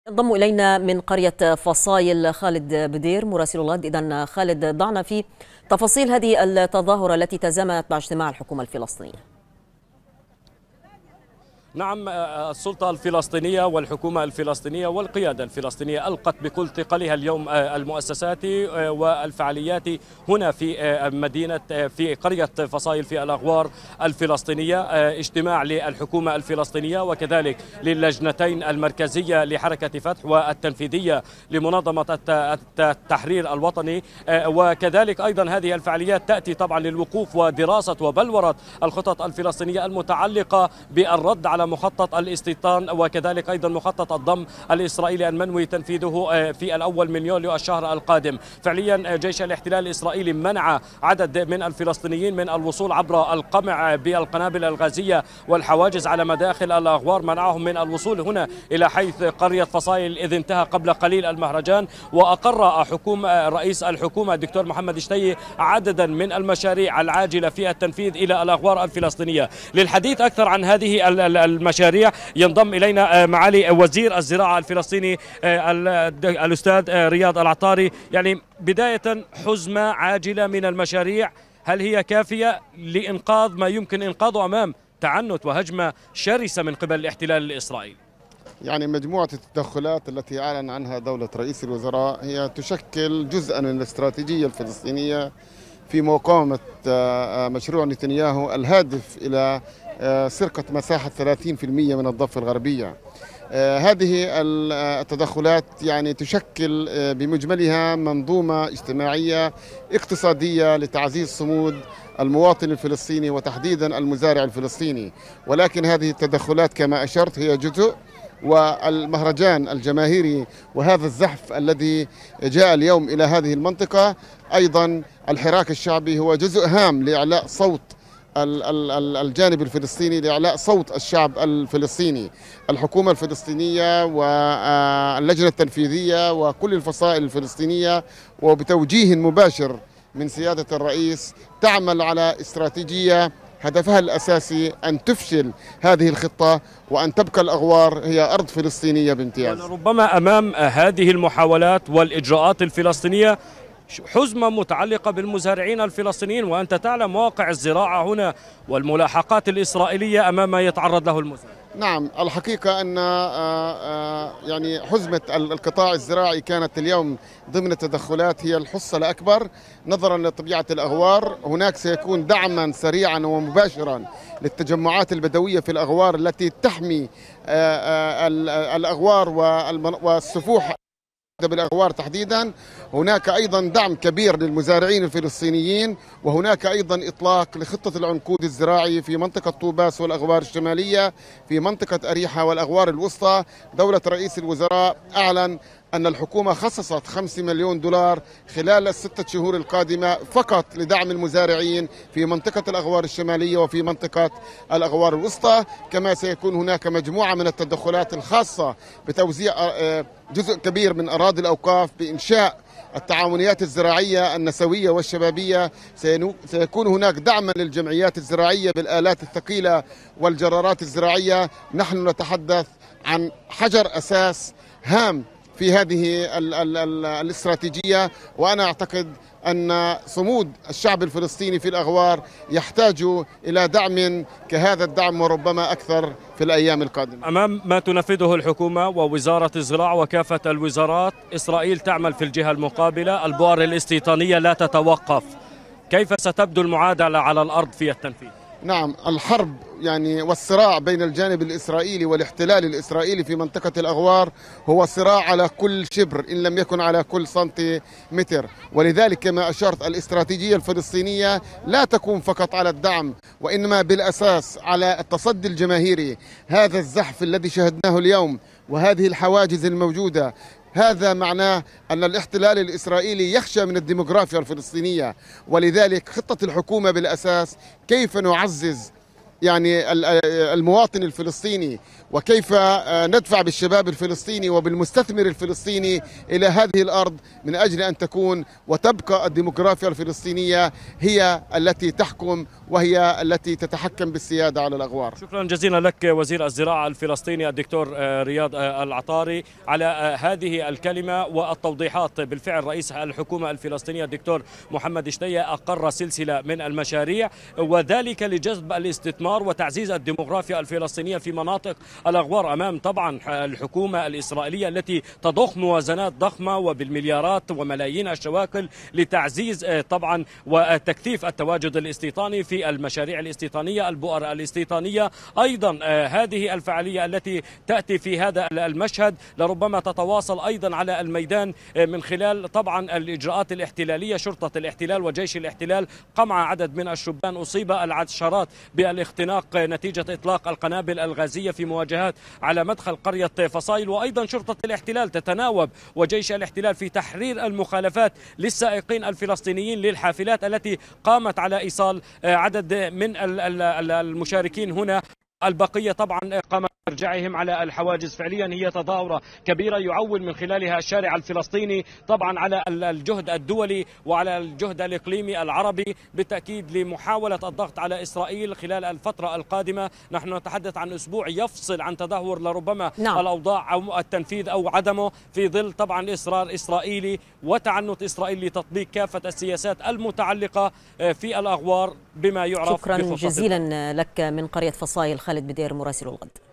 ينضم إلينا من قرية فصايل خالد بدير مراسل الله. إذن خالد، ضعنا في تفاصيل هذه التظاهرة التي تزامنت مع اجتماع الحكومة الفلسطينية. نعم، السلطة الفلسطينية والحكومة الفلسطينية والقيادة الفلسطينية ألقت بكل ثقلها اليوم المؤسسات والفعاليات هنا في قرية فصايل في الأغوار الفلسطينية. اجتماع للحكومة الفلسطينية وكذلك للجنتين المركزية لحركة فتح والتنفيذية لمنظمة التحرير الوطني، وكذلك أيضا هذه الفعاليات تأتي طبعا للوقوف ودراسة وبلورة الخطط الفلسطينية المتعلقة بالرد على مخطط الاستيطان وكذلك أيضا مخطط الضم الإسرائيلي المنوي تنفيذه في الأول من يوليو الشهر القادم. فعليا جيش الاحتلال الإسرائيلي منع عدد من الفلسطينيين من الوصول عبر القمع بالقنابل الغازية والحواجز على مداخل الأغوار، منعهم من الوصول هنا إلى حيث قرية فصايل إذ انتهى قبل قليل المهرجان. وأقر رئيس الحكومة الدكتور محمد شتي عددا من المشاريع العاجلة في التنفيذ إلى الأغوار الفلسطينية. للحديث أكثر عن هذه المشاريع ينضم إلينا معالي وزير الزراعة الفلسطيني الأستاذ رياض العطاري. يعني بداية، حزمة عاجلة من المشاريع، هل هي كافية لإنقاذ ما يمكن إنقاذه أمام تعنت وهجمة شرسة من قبل الاحتلال الإسرائيلي؟ يعني مجموعة التدخلات التي أعلن عنها دولة رئيس الوزراء هي تشكل جزءا من الاستراتيجية الفلسطينية في مقاومة مشروع نتنياهو الهادف إلى سرقة مساحة 30% من الضفة الغربية. هذه التدخلات يعني تشكل بمجملها منظومة اجتماعية اقتصادية لتعزيز صمود المواطن الفلسطيني وتحديدا المزارع الفلسطيني، ولكن هذه التدخلات كما أشرت هي جزء، والمهرجان الجماهيري وهذا الزحف الذي جاء اليوم إلى هذه المنطقة، أيضا الحراك الشعبي هو جزء هام لإعلاء صوت الجانب الفلسطيني، لإعلاء صوت الشعب الفلسطيني. الحكومة الفلسطينية واللجنة التنفيذية وكل الفصائل الفلسطينية وبتوجيه مباشر من سيادة الرئيس تعمل على استراتيجية هدفها الأساسي أن تفشل هذه الخطة وأن تبقى الأغوار هي أرض فلسطينية بامتياز. ربما أمام هذه المحاولات والإجراءات الفلسطينية حزمة متعلقة بالمزارعين الفلسطينيين، وأنت تعلم واقع الزراعة هنا والملاحقات الإسرائيلية أمام ما يتعرض له المزارع. نعم، الحقيقة أن يعني حزمة القطاع الزراعي كانت اليوم ضمن التدخلات هي الحصة الأكبر نظرا لطبيعة الأغوار. هناك سيكون دعما سريعا ومباشرا للتجمعات البدوية في الأغوار التي تحمي الأغوار والسفوح بالأغوار تحديدا. هناك أيضا دعم كبير للمزارعين الفلسطينيين، وهناك أيضا إطلاق لخطة العنقود الزراعي في منطقة طوباس والأغوار الشمالية، في منطقة أريحة والأغوار الوسطى. دولة رئيس الوزراء أعلن أن الحكومة خصصت 5 مليون دولار خلال ال6 شهور القادمة فقط لدعم المزارعين في منطقة الأغوار الشمالية وفي منطقة الأغوار الوسطى. كما سيكون هناك مجموعة من التدخلات الخاصة بتوزيع جزء كبير من أراضي الأوقاف بإنشاء التعاونيات الزراعية النسوية والشبابية. سيكون هناك دعما للجمعيات الزراعية بالآلات الثقيلة والجرارات الزراعية. نحن نتحدث عن حجر أساس هام في هذه الاستراتيجية، وأنا أعتقد أن صمود الشعب الفلسطيني في الأغوار يحتاج إلى دعم كهذا الدعم وربما أكثر في الأيام القادمة. أمام ما تنفذه الحكومة ووزارة الزراعة وكافة الوزارات، إسرائيل تعمل في الجهة المقابلة، البؤر الاستيطانية لا تتوقف. كيف ستبدو المعادلة على الأرض في التنفيذ؟ نعم، الحرب يعني والصراع بين الجانب الإسرائيلي والاحتلال الإسرائيلي في منطقة الأغوار هو صراع على كل شبر إن لم يكن على كل سنتيمتر. ولذلك كما أشرت الاستراتيجية الفلسطينية لا تكون فقط على الدعم، وإنما بالأساس على التصدي الجماهيري. هذا الزحف الذي شهدناه اليوم وهذه الحواجز الموجودة، هذا معناه أن الاحتلال الإسرائيلي يخشى من الديموغرافيا الفلسطينية. ولذلك خطة الحكومة بالأساس كيف نعزز يعني المواطن الفلسطيني، وكيف ندفع بالشباب الفلسطيني وبالمستثمر الفلسطيني إلى هذه الأرض من أجل أن تكون وتبقى الديمقراطية الفلسطينية هي التي تحكم وهي التي تتحكم بالسيادة على الأغوار. شكرا جزيلا لك وزير الزراعة الفلسطيني الدكتور رياض العطاري على هذه الكلمة والتوضيحات. بالفعل رئيس الحكومة الفلسطينية الدكتور محمد شتية أقر سلسلة من المشاريع، وذلك لجذب الاستثمار وتعزيز الديموغرافيا الفلسطينية في مناطق الأغوار، أمام طبعا الحكومة الإسرائيلية التي تضخ موازنات ضخمة وبالمليارات وملايين الشواكل لتعزيز طبعا وتكثيف التواجد الاستيطاني في المشاريع الاستيطانية، البؤر الاستيطانية. أيضا هذه الفعالية التي تأتي في هذا المشهد لربما تتواصل أيضا على الميدان من خلال طبعا الإجراءات الاحتلالية. شرطة الاحتلال وجيش الاحتلال قمع عدد من الشبان، أصيب العشرات بالاختناق نتيجة إطلاق القنابل الغازية في مواجهات على مدخل قرية فصائل. وأيضا شرطة الاحتلال تتناوب وجيش الاحتلال في تحرير المخالفات للسائقين الفلسطينيين للحافلات التي قامت على إيصال عدد من المشاركين هنا. البقية طبعا قام برجعهم على الحواجز. فعليا هي تظاهرة كبيرة يعول من خلالها الشارع الفلسطيني طبعا على الجهد الدولي وعلى الجهد الإقليمي العربي بالتأكيد لمحاولة الضغط على إسرائيل خلال الفترة القادمة. نحن نتحدث عن أسبوع يفصل عن تدهور لربما الأوضاع أو التنفيذ أو عدمه في ظل طبعا إصرار إسرائيلي وتعنت إسرائيل لتطبيق كافة السياسات المتعلقة في الأغوار بما يعرف شكرا جزيلا لك من قرية فصائل خالد بدير مراسل الغد.